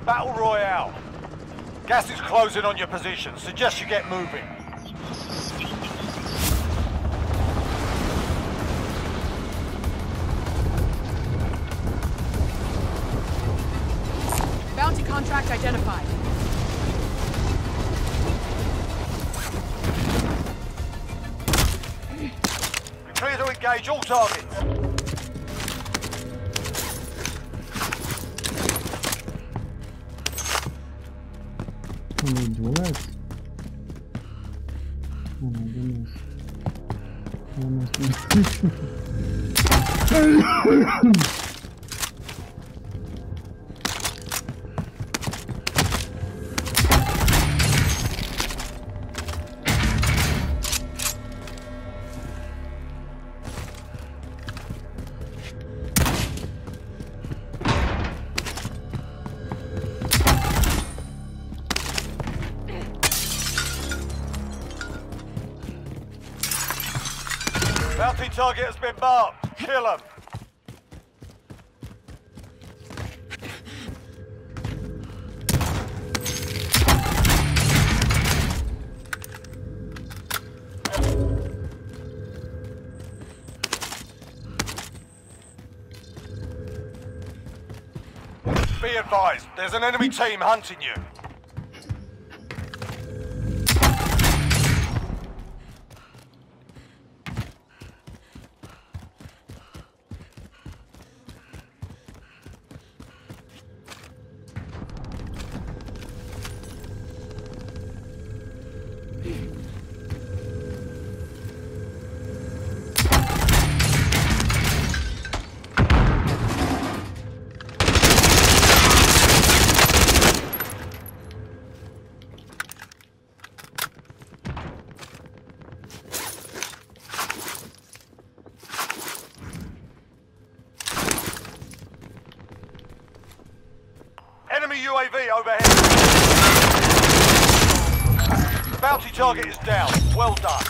Battle Royale. Gas is closing on your position. Suggest you get moving. Bounty contract identified. Clear to engage all targets. Oh my goodness. Almost. Bounty target has been marked. Kill him. Be advised, there's an enemy team hunting you. Enemy UAV overhead. The bounty target is down. Well done.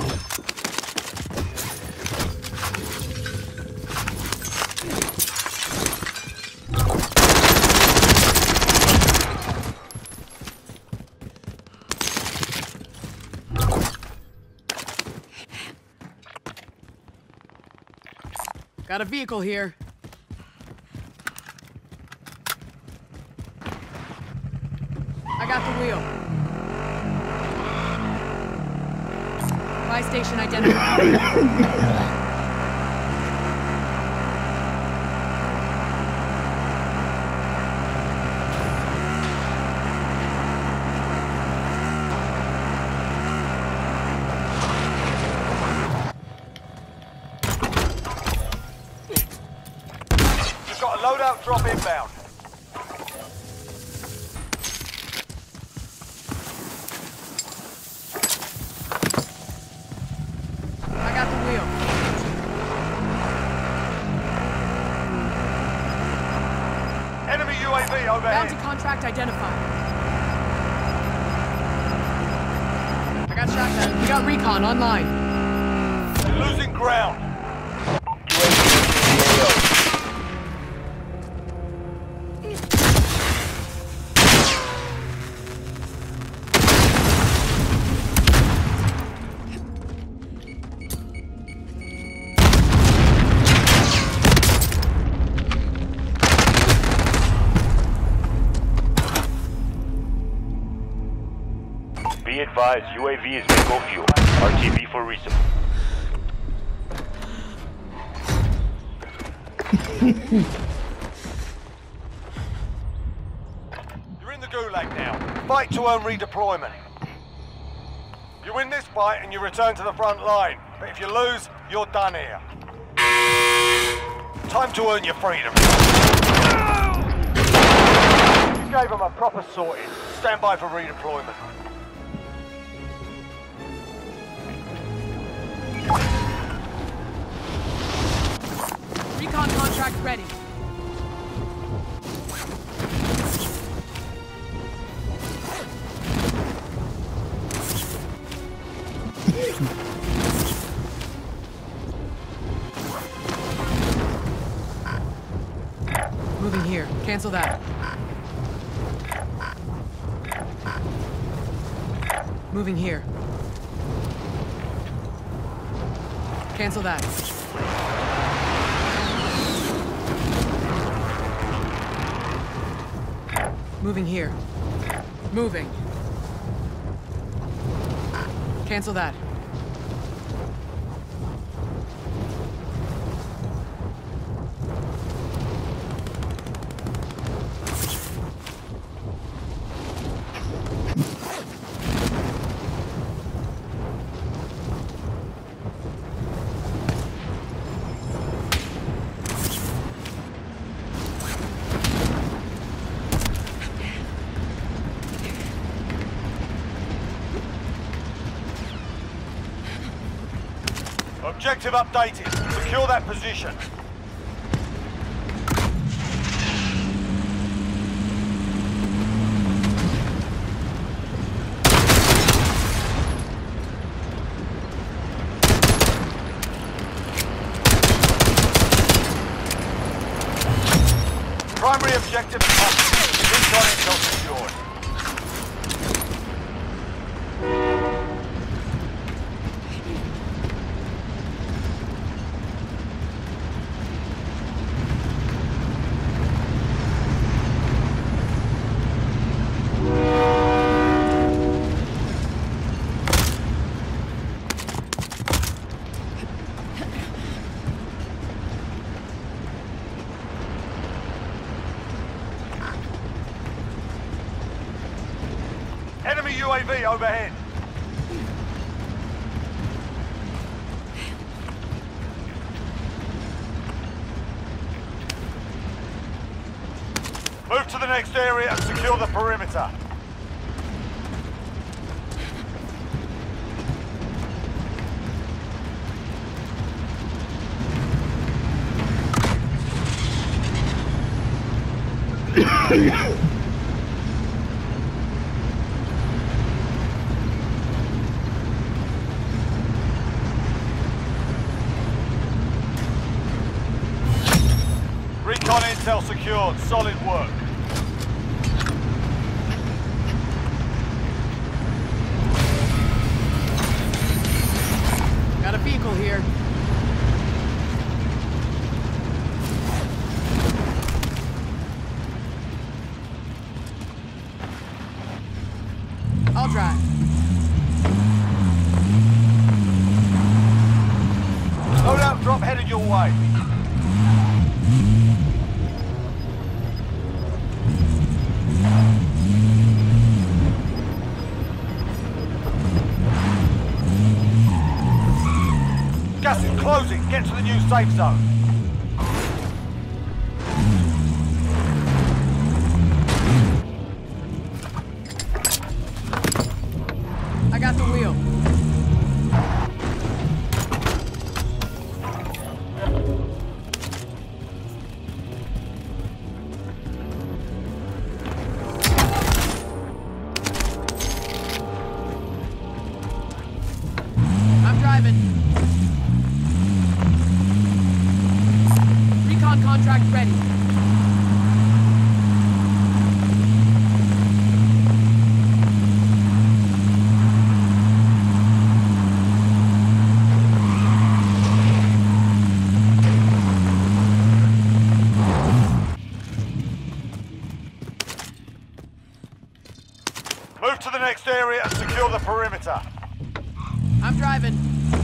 Got a vehicle here. I got the wheel. Buy station identified. You've got a loadout drop inbound. Enemy UAV overhead. Bounty contract identified. I got shotgun. We got recon online. You're losing ground. Be advised, UAV is bingo fuel. RTB for resupply. You're in the gulag now. Fight to earn redeployment. You win this fight and you return to the front line. But if you lose, you're done here. Time to earn your freedom. You gave them a proper sorting. Stand by for redeployment. Recon contract ready. Moving here. Cancel that. Moving here. Cancel that. Moving here. Moving. Cancel that. Objective updated. Secure that position. Primary objective accomplished. Recon intel secured. Enemy UAV overhead. Move to the next area and secure the perimeter. Recon intel secured. Solid work. Got a vehicle here. I'll drive. Loadout drop headed your way. Gas is closing. Get to the new safe zone. I got the wheel. I'm driving. Recon contract ready. Move to the next area and secure the perimeter. I'm driving.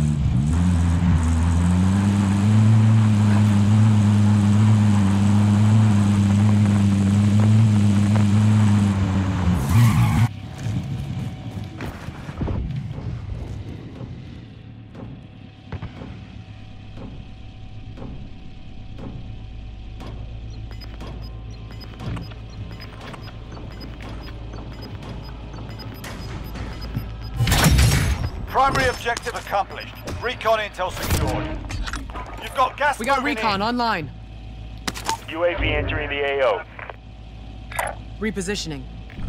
Primary objective accomplished. Recon intel secured. You've got gas. We got moving recon in. online. UAV entering the AO. Repositioning.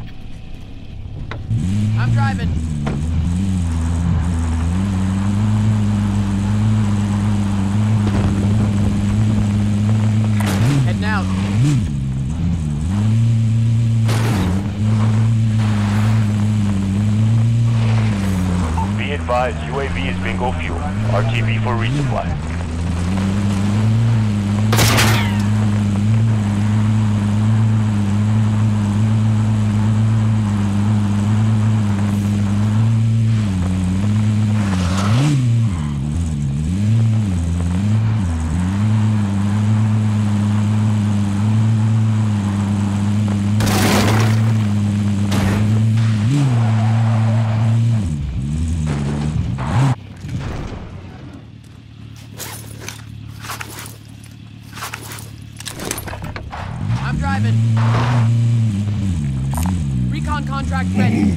I'm driving. Heading out. is bingo fuel. RTB for resupply. I'm driving. Recon contract ready.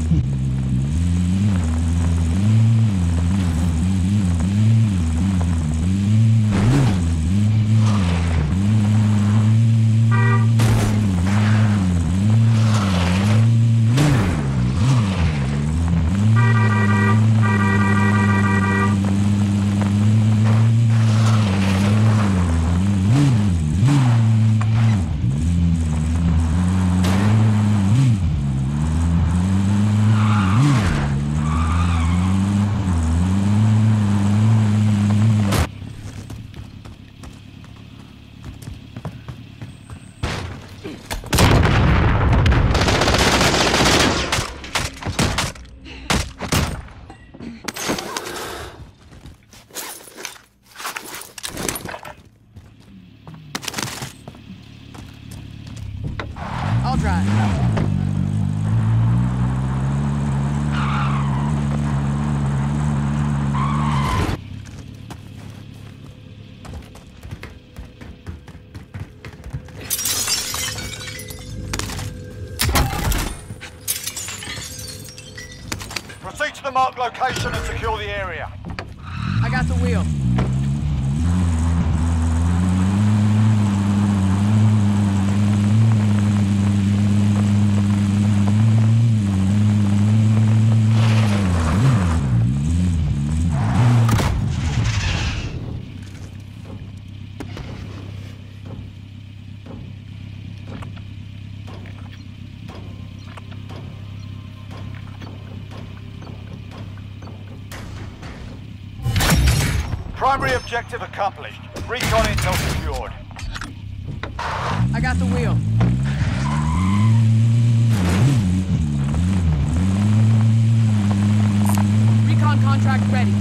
I'll drive. Proceed to the marked location and secure the area. I got the wheel. Primary objective accomplished. Recon intel secured. I got the wheel. Recon contract ready.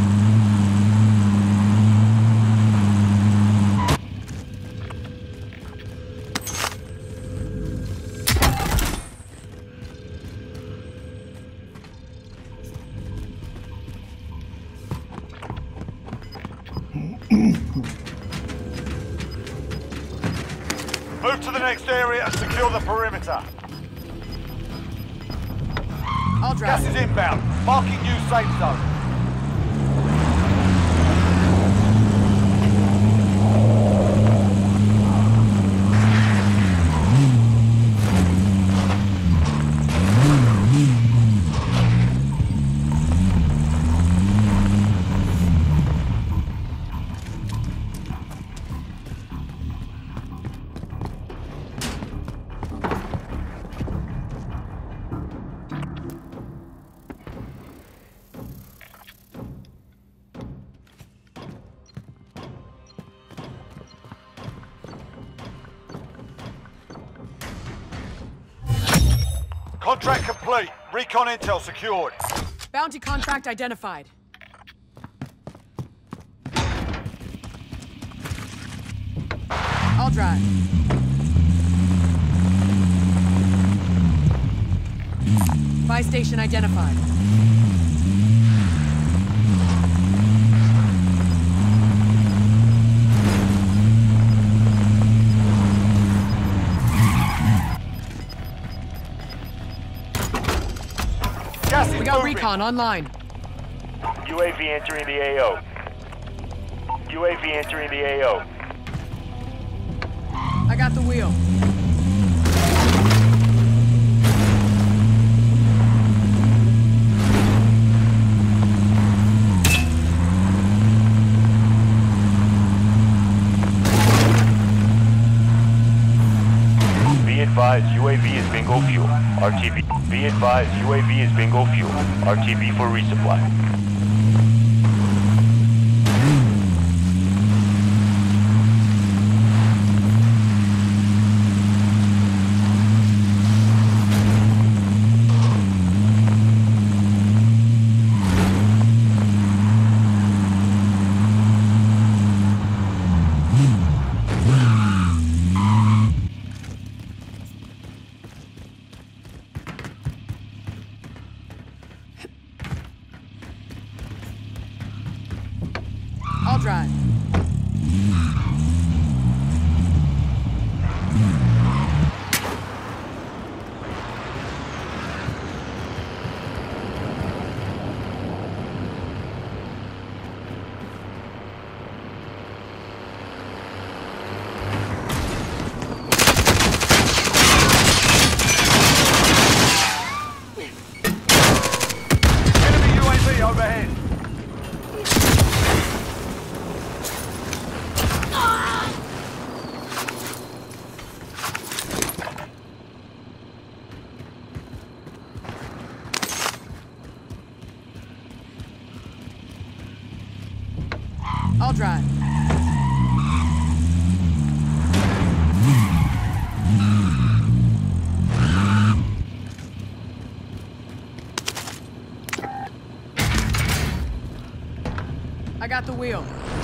Move to the next area and secure the perimeter. I'll drive. Gas is inbound. Marking new safe zone. Contract complete. Recon intel secured. Bounty contract identified. I'll drive. Buy station identified. Gas is We got moving. recon online. UAV entering the AO. UAV entering the AO. I got the wheel. Be advised, UAV is bingo fuel. RTB. Be advised, UAV is bingo fuel. RTB for resupply. I'll drive. I got the wheel.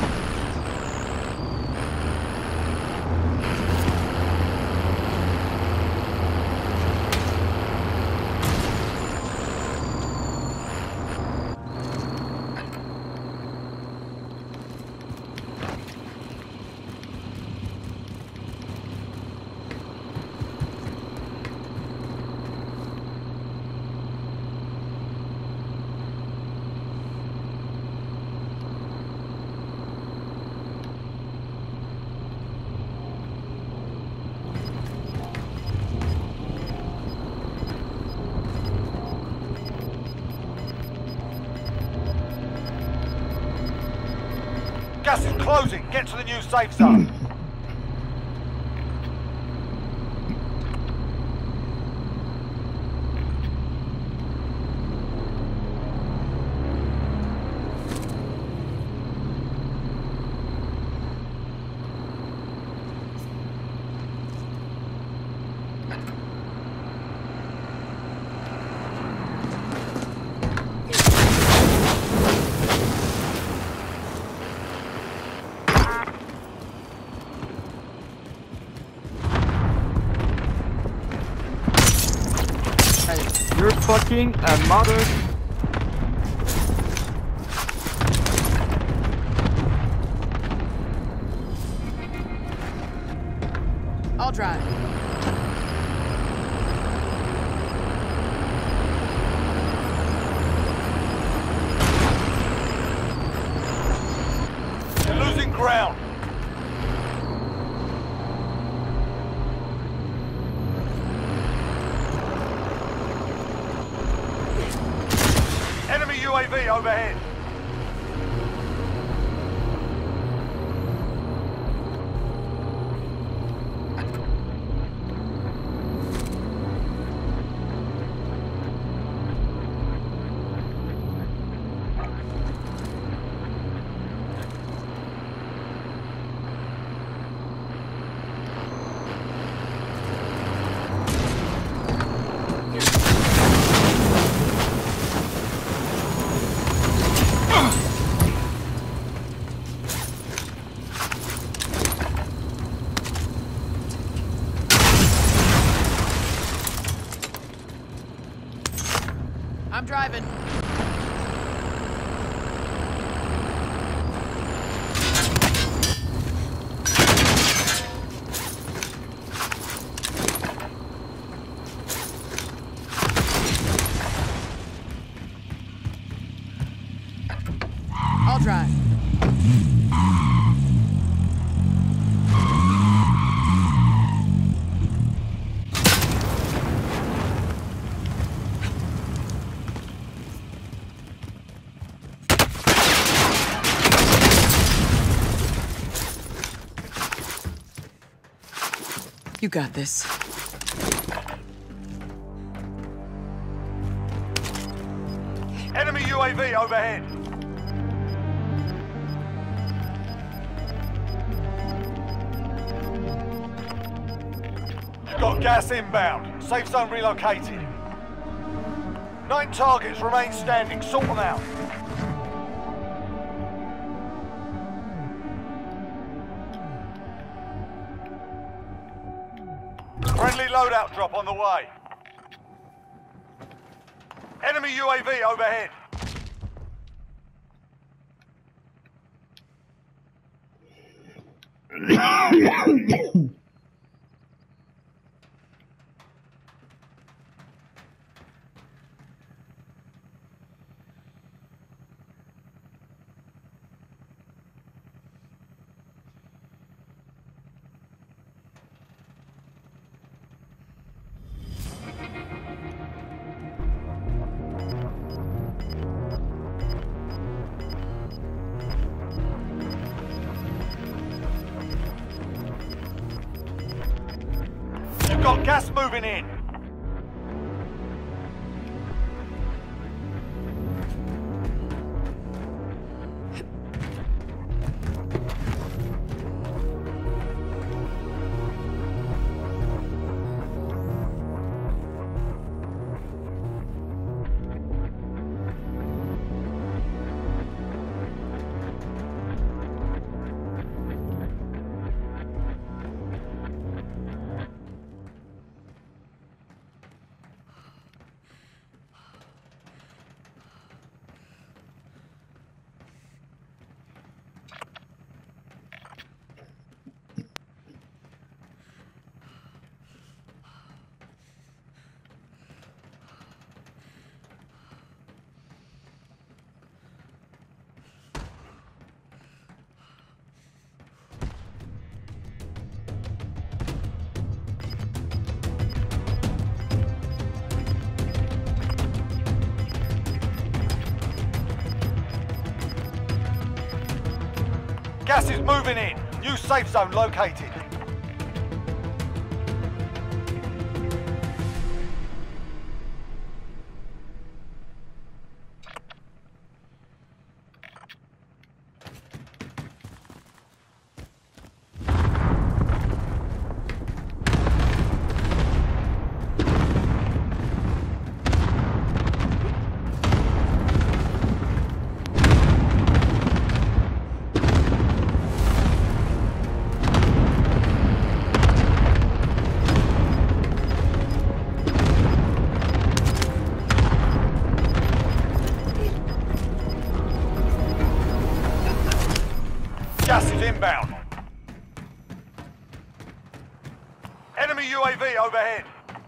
Gas is closing. Get to the new safe zone. You're fucking a mother. I'll drive. You're losing ground. Enemy UAV overhead. I'm driving. I'll drive. You got this. Enemy UAV overhead. You've got gas inbound. Safe zone relocated. 9 targets remain standing. Sort them out. Friendly loadout drop on the way. Enemy UAV overhead. Got gas moving in. Gas is moving in. New safe zone located. Gas is inbound. Enemy UAV overhead.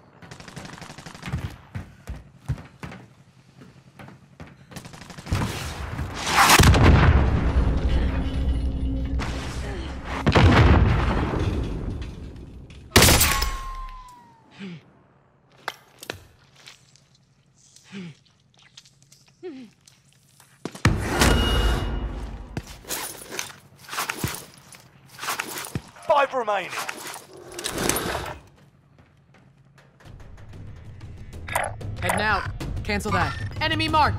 Five remaining. Heading out. Cancel that. Enemy marked.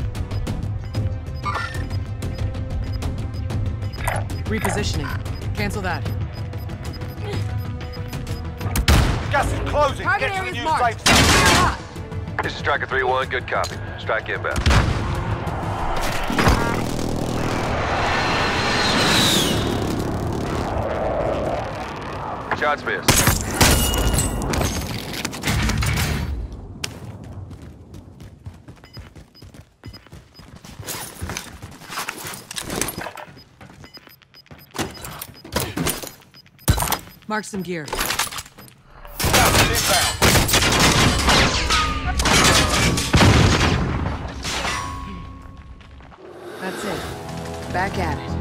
Repositioning. Cancel that. Gas is closing. Target Get to the area's new marked. safe zone. Clear hot. This is Striker 3-1, good copy. Strike inbound. Shots missed. Mark some gear. Gas is inbound. That's it. Back at it.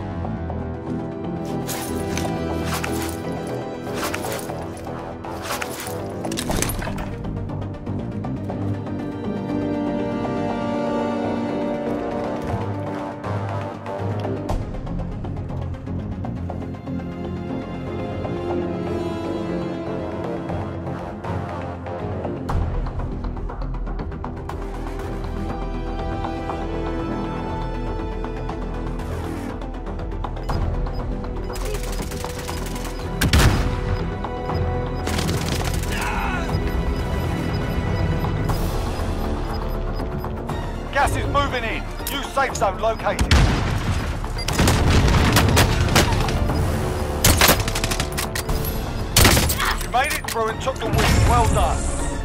Gas is moving in. New safe zone located. You made it through and took the win. Well done.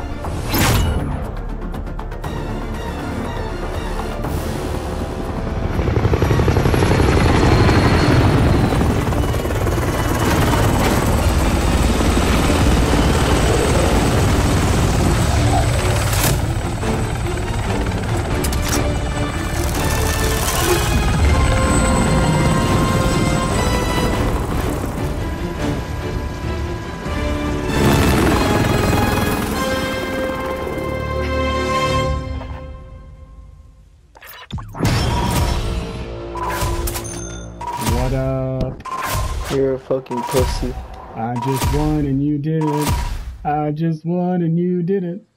What up? You're a fucking pussy. I just won and you didn't. I just won and you didn't.